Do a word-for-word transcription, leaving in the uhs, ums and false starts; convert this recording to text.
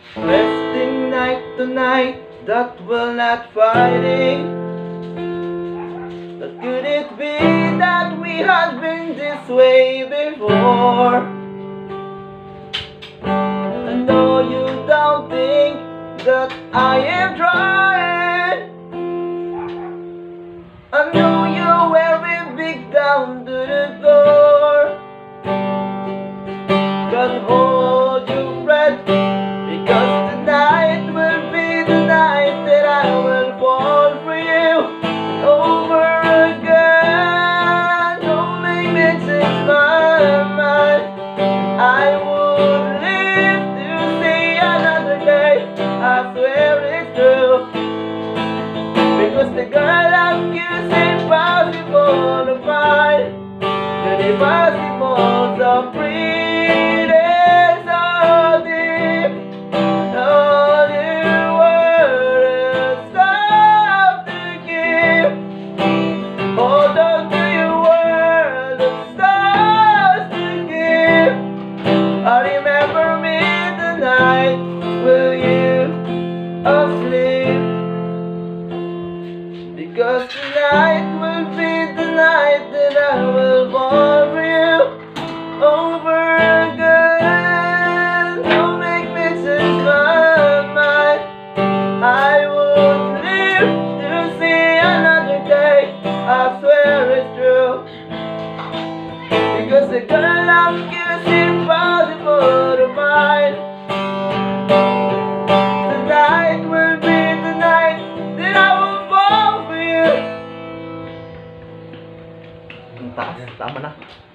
Resting night to night, that will not fighting. But could it be that we had been this way before? And no, you don't think that I am trying. I know you wearing big down to the door. But hold your breath, because tonight will be the night that I will fall for you over again. Don't make me change my mind. I would live to see another day, I swear it's true. Because the girl like you is impossible to find. The impossible so pretty, so deep. All your words stop to give. Hold on to your words and stars to give. I remember me tonight, will you asleep? Because tonight will be the night that I will fall for you over again. Don't make me change my mind. I would live to see another day, I swear it's true. Because a girl like you is impossible to find. Tonight will be the night that I will fall for you. Ang taas, tama na.